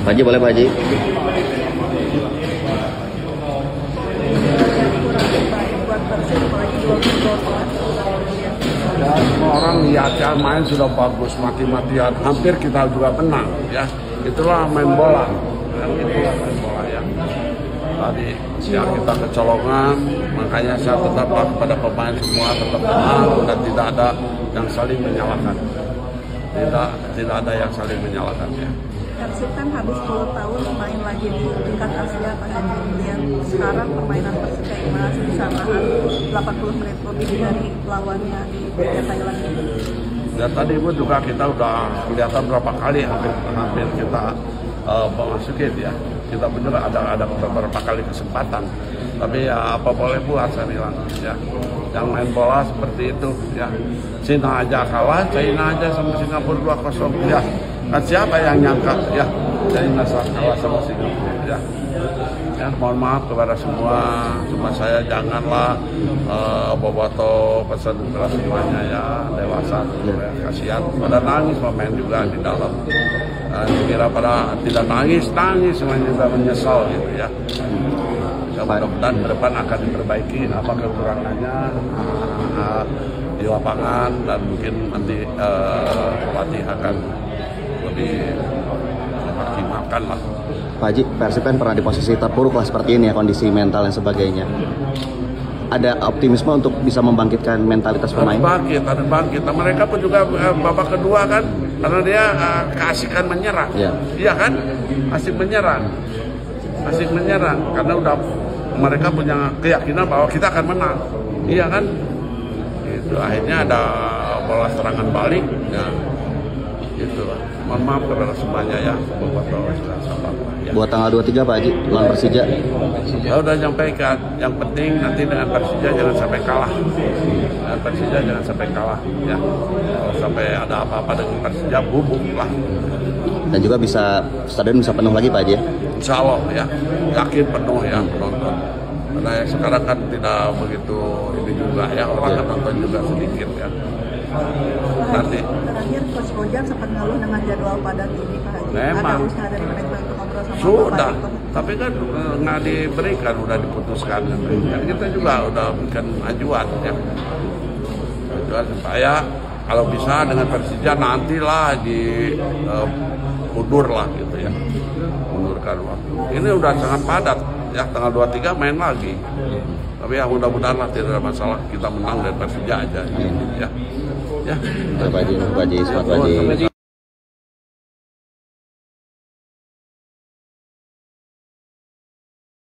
Pak Haji, boleh Pak Haji? Ya, semua orang lihat ya, main sudah bagus, mati-matian, hampir kita juga menang ya. Itulah main bola, itulah main bola ya. Tadi siang kita kecolongan, makanya saya tetap kepada pemain semua tetap tenang dan tidak ada yang saling menyalahkan. Tidak ada yang saling menyalahkan ya. Persib kan habis 10 tahun main lagi di tingkat Asia Pak Haji. Kemudian sekarang permainan Persib masih bisa nahan 80 menit lebih dari lawannya di Liga Thailand ini. Ya tadi pun juga kita udah kelihatan berapa kali hampir kita masukin ya. Kita benar ada beberapa kali kesempatan. Tapi ya apa boleh buat saya bilang ya. Yang main bola seperti itu ya. Cina aja kalah, China aja sama Singapura 2-0 ya. Kan siapa yang nyangka ya China kalah sama Singapura ya. Ya mohon maaf kepada semua, cuma saya janganlah boboto pesan kepada semuanya ya, dewasa ya, kasihan pada nangis pemain juga di dalam. Kira pada tidak nangis semuanya juga menyesal gitu ya. Ya mudah-mudahan ke depan akan diperbaiki apa kekurangannya di lapangan dan mungkin nanti pelatih akan lebih memaksimalkan lah. Pak Haji, Persib kan pernah di posisi terpuruk lah seperti ini ya, kondisi mental dan sebagainya. Ada optimisme untuk bisa membangkitkan mentalitas pemain? Ada bangkit. Mereka pun juga babak kedua kan, karena dia keasikan menyerang. Iya kan, asik menyerang, karena udah mereka punya keyakinan bahwa kita akan menang. Iya kan, itu akhirnya ada bola serangan balik. Ya. Itulah. Mohon maaf kepada semuanya ya, buat tanggal 23 Pak Haji, lawan Persija. Ya udah nyampaikan, yang penting nanti dengan Persija jangan sampai kalah. Dengan Persija jangan sampai kalah ya. Kalau sampai ada apa-apa dengan Persija bubuk lah. Dan juga stadion bisa penuh lagi Pak Haji ya? Insya Allah ya, yakin penuh ya penonton. Karena sekarang kan tidak begitu ini juga ya, orang kan nonton juga sedikit ya. Nanti terakhir Coach Bojang sempat ngeluh dengan jadwal padat ini Pak Haji. Memang. Ada usaha dari manajemen untuk ngobrol sama sudah, Bapak tapi kan nggak diberikan, udah diputuskan. Dan kita juga udah berikan ajuan ya, ajuan supaya kalau bisa dengan Persija nantilah di mundur lah gitu ya, mundurkan waktu. Ini udah sangat padat ya, tanggal 23 main lagi. Tapi ya mudah-mudahan lah tidak ada masalah, kita menang dari Persija aja ya. Ya. Pak Haji, selamat Pak Haji.